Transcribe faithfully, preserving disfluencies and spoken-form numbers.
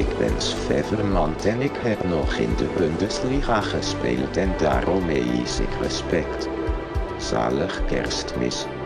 Ik ben Svevermand en ik heb nog in de Bundesliga gespeeld en daarom eis ik respect. Zalig Kerstmis.